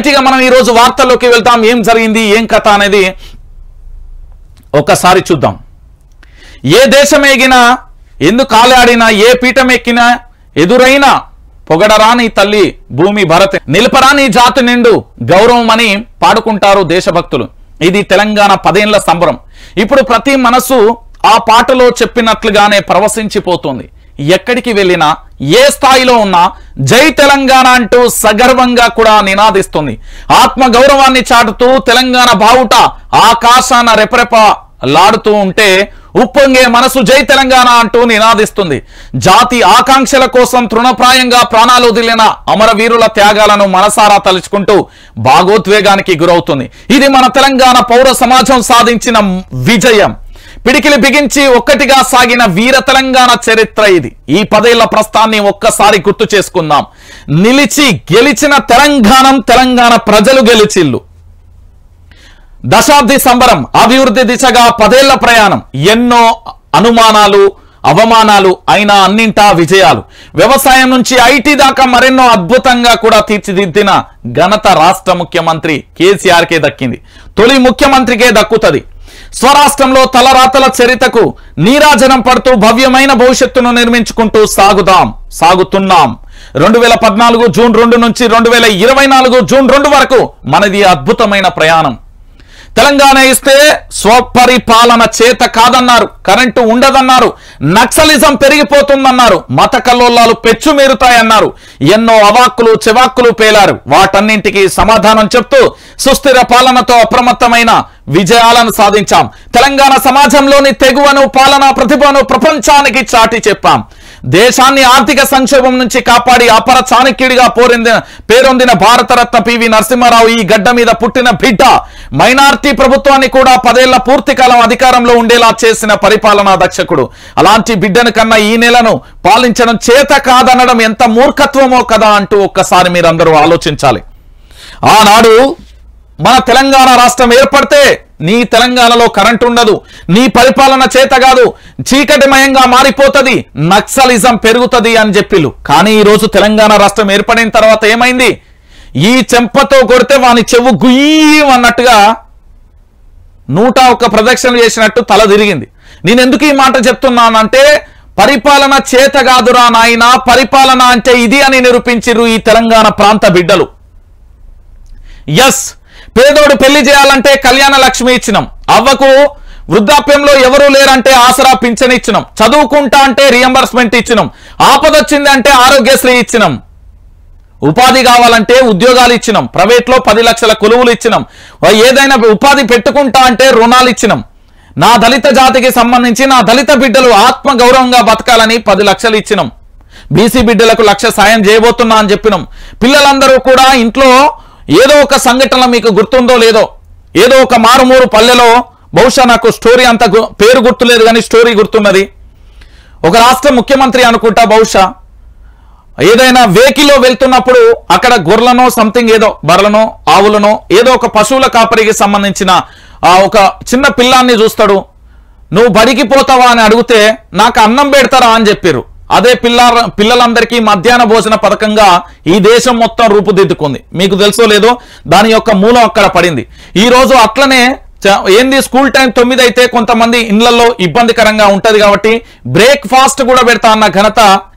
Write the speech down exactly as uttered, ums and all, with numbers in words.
రైట్గా మనం ఈరోజు వార్తల్లోకి వెళ్తాం. ఏం జరిగింది, ఏం కథ అనేది ఒక్కసారి చూద్దాం. ఏ దేశం ఎగినా, ఎందు కాలాడినా, ఏ పీఠం ఎక్కినా ఎదురైనా పొగడరాని తల్లి భూమి భరత్, నిలపరాని జాతి నిండు గౌరవం అని పాడుకుంటారు దేశభక్తులు. ఇది తెలంగాణ పదేళ్ల సంబరం. ఇప్పుడు ప్రతి మనసు ఆ పాటలో చెప్పినట్లుగానే పరవశించిపోతుంది. ఎక్కడికి వెళ్ళినా, ఏ స్థాయిలో ఉన్నా జై తెలంగాణ అంటూ సగర్వంగా కూడా నినాదిస్తుంది. ఆత్మ గౌరవాన్ని చాటుతూ తెలంగాణ బావుట ఆకాశాన రెపరెప లాడుతూ ఉంటే ఉప్పొంగే మనసు జై తెలంగాణ అంటూ నినాదిస్తుంది. జాతి ఆకాంక్షల కోసం తృణప్రాయంగా ప్రాణాలు వదిలిన అమరవీరుల త్యాగాలను మనసారా తలుచుకుంటూ భాగోద్వేగానికి గురవుతుంది. ఇది మన తెలంగాణ పౌర సమాజం సాధించిన విజయం. పిడికిలి బిగించి ఒక్కటిగా సాగిన వీర తెలంగాణ చరిత్ర ఇది. ఈ పదేళ్ల ప్రస్థాన్ని ఒక్కసారి గుర్తు చేసుకుందాం. నిలిచి గెలిచిన తెలంగాణ, తెలంగాణ ప్రజలు గెలిచిల్లు. దశాబ్ది సంబరం, అభివృద్ధి దిశగా పదేళ్ల ప్రయాణం. ఎన్నో అనుమానాలు, అవమానాలు అయినా అన్నింటా విజయాలు. వ్యవసాయం నుంచి ఐటీ దాకా మరెన్నో అద్భుతంగా కూడా తీర్చిదిద్దిన ఘనత రాష్ట్ర ముఖ్యమంత్రి కేసీఆర్కే దక్కింది. తొలి ముఖ్యమంత్రికే దక్కుతుంది. స్వరాష్ట్రంలో తలరాతల చరితకు నీరాజనం పడుతూ భవ్యమైన భవిష్యత్తును నిర్మించుకుంటూ సాగుదాం సాగుతున్నాం. రెండు వేల పద్నాలుగు జూన్ రెండు నుంచి రెండు వేల ఇరవై నాలుగు జూన్ రెండు వరకు మనది అద్భుతమైన ప్రయాణం. తెలంగాణ ఇస్తే స్వపరిపాలన చేత కాదన్నారు, కరెంటు ఉండదన్నారు, నక్సలిజం పెరిగిపోతుందన్నారు, మత కల్లోలాలు పెచ్చుమీరుతాయన్నారు. ఎన్నో అవాక్కులు చెవాక్కులు పేలారు. వాటన్నింటికి సమాధానం చెప్తూ సుస్థిర పాలనతో అప్రమత్తమైన విజయాలను సాధించాం. తెలంగాణ సమాజంలోని తెగువను, పాలనా ప్రతిభను ప్రపంచానికి చాటి చెప్పాం. దేశాన్ని ఆర్థిక సంక్షోభం నుంచి కాపాడి అపర చాణక్యుడిగా పోరింది పేరొందిన భారతరత్న పివి నరసింహారావు ఈ గడ్డ మీద పుట్టిన బిడ్డ. మైనార్టీ ప్రభుత్వాన్ని కూడా పదేళ్ల పూర్తి కాలం అధికారంలో ఉండేలా చేసిన పరిపాలనా దక్షకుడు. అలాంటి బిడ్డను కన్నా ఈ నెలను పాలించడం చేత కాదనడం ఎంత మూర్ఖత్వమో కదా అంటూ ఒక్కసారి మీరందరూ ఆలోచించాలి. ఆనాడు మన తెలంగాణ రాష్ట్రం ఏర్పడితే నీ తెలంగాణలో కరెంటు ఉండదు, నీ పరిపాలన చేత కాదు, చీకటిమయంగా మారిపోతుంది, నక్సలిజం పెరుగుతుంది అని చెప్పిలు. కానీ ఈరోజు తెలంగాణ రాష్ట్రం ఏర్పడిన తర్వాత ఏమైంది? ఈ చెంపతో కొడితే వాని చెవు గుయ్యం అన్నట్టుగా నూట ఒక్క ప్రదక్షిణ చేసినట్టు తల తిరిగింది. నేను ఎందుకు ఈ మాట చెప్తున్నానంటే, పరిపాలన చేత కాదురా నాయన, పరిపాలన అంటే ఇది అని నిరూపించిరు ఈ తెలంగాణ ప్రాంత బిడ్డలు. ఎస్, పేదోడు పెళ్లి చేయాలంటే కళ్యాణ లక్ష్మి ఇచ్చినాం, అవ్వకు వృద్ధాప్యంలో ఎవరూ లేరంటే ఆసరా పింఛన్ ఇచ్చినాం, చదువుకుంటా అంటే రియంబర్స్మెంట్ ఇచ్చినాం, ఆపదొచ్చింది అంటే ఆరోగ్యశ్రీ ఇచ్చినాం, ఉపాధి కావాలంటే ఉద్యోగాలు ఇచ్చినాం, ప్రైవేట్లో పది లక్షల కొలువులు ఇచ్చినాం, ఏదైనా ఉపాధి పెట్టుకుంటా అంటే రుణాలు ఇచ్చినాం. నా దళిత జాతికి సంబంధించి నా దళిత బిడ్డలు ఆత్మ గౌరవంగా బతకాలని పది లక్షలు ఇచ్చినాం. బీసీ బిడ్డలకు లక్ష సాయం చేయబోతున్నా అని చెప్పినాం. పిల్లలందరూ కూడా ఇంట్లో ఏదో ఒక సంఘటన మీకు గుర్తుందో లేదో, ఏదో ఒక మారుమూరు పల్లెలో, బహుశా నాకు స్టోరీ అంత పేరు గుర్తులేదు కానీ స్టోరీ గుర్తున్నది. ఒక రాష్ట్ర ముఖ్యమంత్రి అనుకుంటా, బహుశా ఏదైనా వెహికల్లో వెళ్తున్నప్పుడు అక్కడ గొర్రెలనో సంథింగ్ ఏదో బర్రెలనో ఆవులనో ఏదో ఒక పశువుల కాపరికి సంబంధించిన ఒక చిన్న పిల్లాన్ని చూస్తాడు. నువ్వు బడికి పోతావా అని అడిగితే నాకు అన్నం పెడతారా అని చెప్పారు. అదే పిల్ల పిల్లలందరికీ మధ్యాహ్న భోజన పథకంగా ఈ దేశం మొత్తం రూపుదిద్దుకుంది. మీకు తెలుసో లేదో దాని యొక్క మూలం అక్కడ పడింది. ఈ రోజు అట్లనే ఏంది, స్కూల్ టైం తొమ్మిది అయితే కొంతమంది ఇళ్లలో ఇబ్బందికరంగా ఉంటది కాబట్టి బ్రేక్ఫాస్ట్ కూడా పెడతా అన్న ఘనత